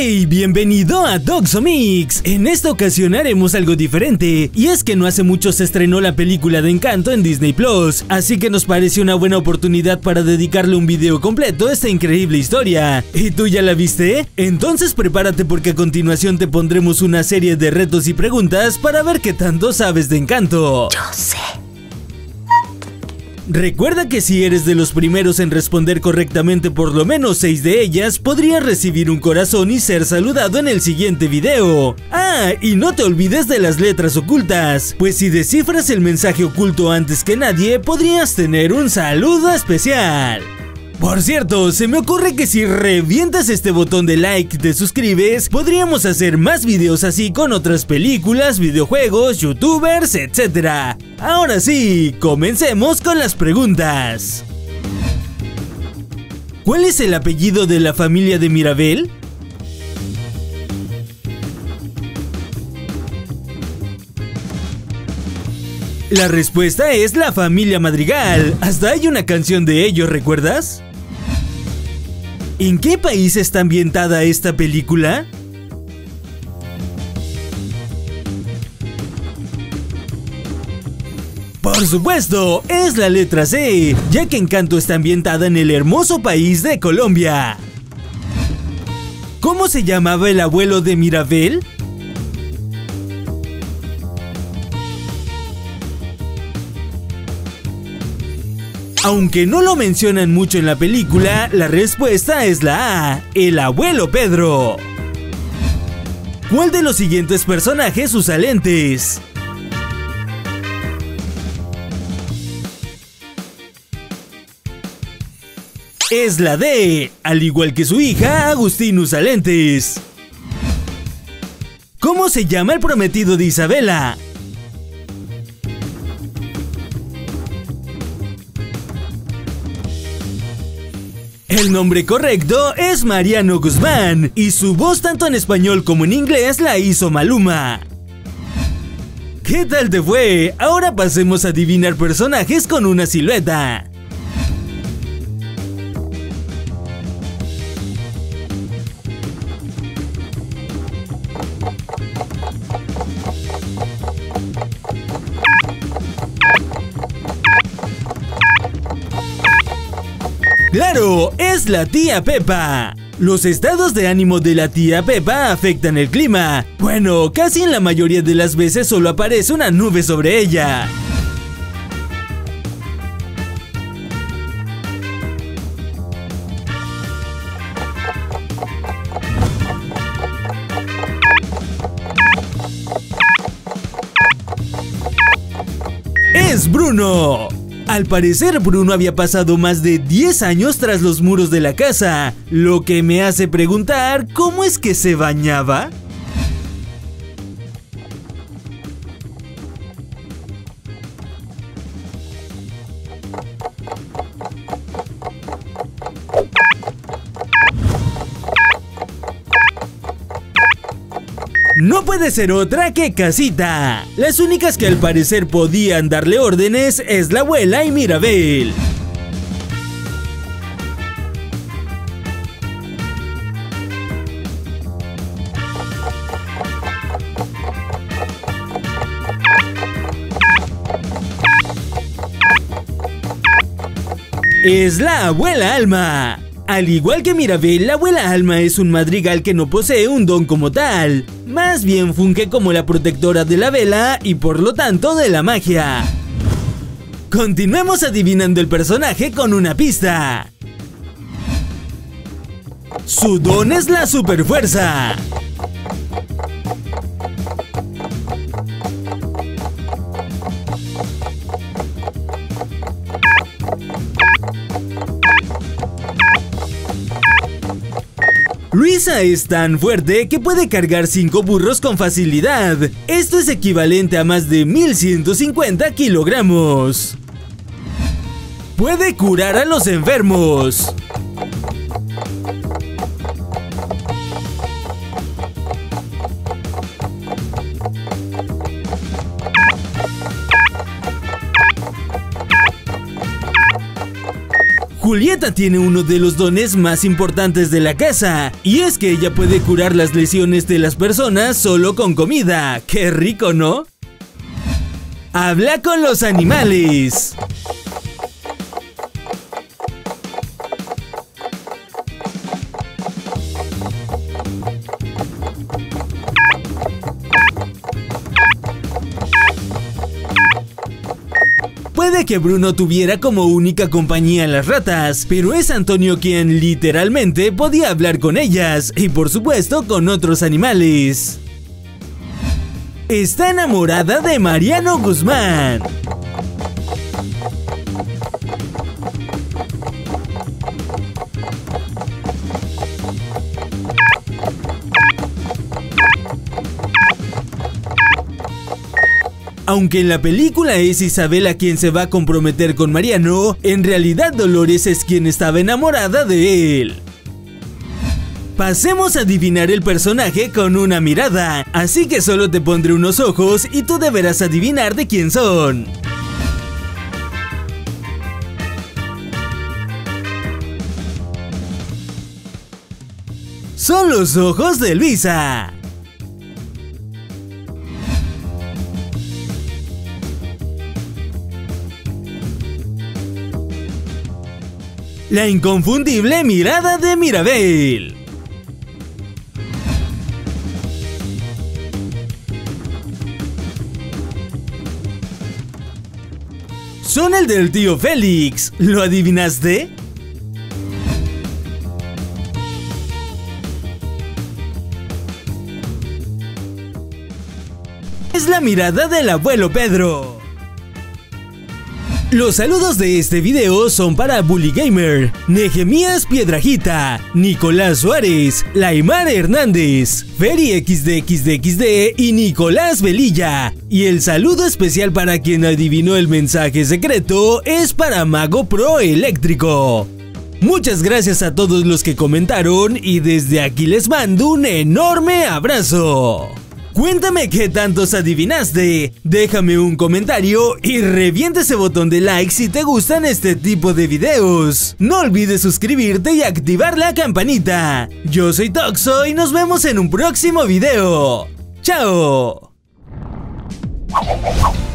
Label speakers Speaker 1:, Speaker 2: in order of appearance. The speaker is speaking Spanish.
Speaker 1: ¡Hey! Bienvenido a Doxomix. En esta ocasión haremos algo diferente, y es que no hace mucho se estrenó la película de Encanto en Disney Plus, así que nos pareció una buena oportunidad para dedicarle un video completo a esta increíble historia. ¿Y tú ya la viste? Entonces prepárate porque a continuación te pondremos una serie de retos y preguntas para ver qué tanto sabes de Encanto.
Speaker 2: Yo sé.
Speaker 1: Recuerda que si eres de los primeros en responder correctamente por lo menos 6 de ellas, podrías recibir un corazón y ser saludado en el siguiente video. Ah, y no te olvides de las letras ocultas, pues si descifras el mensaje oculto antes que nadie, podrías tener un saludo especial. Por cierto, se me ocurre que si revientas este botón de like y te suscribes, podríamos hacer más videos así con otras películas, videojuegos, youtubers, etc. Ahora sí, comencemos con las preguntas. ¿Cuál es el apellido de la familia de Mirabel? La respuesta es la familia Madrigal. Hasta hay una canción de ellos, ¿recuerdas? ¿En qué país está ambientada esta película? Por supuesto, es la letra C, ya que Encanto está ambientada en el hermoso país de Colombia. ¿Cómo se llamaba el abuelo de Mirabel? Aunque no lo mencionan mucho en la película, la respuesta es la A, el abuelo Pedro. ¿Cuál de los siguientes personajes usa lentes? Es la D, al igual que su hija, Agustín usa lentes. ¿Cómo se llama el prometido de Isabela? El nombre correcto es Mariano Guzmán, y su voz tanto en español como en inglés la hizo Maluma. ¿Qué tal te fue? Ahora pasemos a adivinar personajes con una silueta. ¡Claro! ¡Es la tía Pepa! Los estados de ánimo de la tía Pepa afectan el clima. Bueno, casi en la mayoría de las veces solo aparece una nube sobre ella. ¡Es Bruno! Al parecer, Bruno había pasado más de 10 años tras los muros de la casa, lo que me hace preguntar ¿cómo es que se bañaba? No puede ser otra que Casita. Las únicas que al parecer podían darle órdenes es la abuela y Mirabel. Es la abuela Alma. Al igual que Mirabel, la abuela Alma es un madrigal que no posee un don como tal. Más bien funge como la protectora de la vela y por lo tanto de la magia. Continuemos adivinando el personaje con una pista. Su don es la superfuerza. Luisa es tan fuerte que puede cargar 5 burros con facilidad. Esto es equivalente a más de 1150 kilogramos. Puede curar a los enfermos. Julieta tiene uno de los dones más importantes de la casa, y es que ella puede curar las lesiones de las personas solo con comida. ¡Qué rico!, ¿no? Habla con los animales. Puede que Bruno tuviera como única compañía las ratas, pero es Antonio quien literalmente podía hablar con ellas y por supuesto con otros animales. Está enamorada de Mariano Guzmán. Aunque en la película es Isabela quien se va a comprometer con Mariano, en realidad Dolores es quien estaba enamorada de él. Pasemos a adivinar el personaje con una mirada, así que solo te pondré unos ojos y tú deberás adivinar de quién son. Son los ojos de Luisa. La inconfundible mirada de Mirabel. Son el del tío Félix. ¿Lo adivinaste? Es la mirada del abuelo Pedro. Los saludos de este video son para Bully Gamer, Nehemías Piedrajita, Nicolás Suárez, Laimar Hernández, Feri XDXDXD y Nicolás Velilla. Y el saludo especial para quien adivinó el mensaje secreto es para Mago Pro Eléctrico. Muchas gracias a todos los que comentaron y desde aquí les mando un enorme abrazo. Cuéntame qué tantos adivinaste, déjame un comentario y revienta ese botón de like si te gustan este tipo de videos. No olvides suscribirte y activar la campanita. Yo soy Toxo y nos vemos en un próximo video. ¡Chao!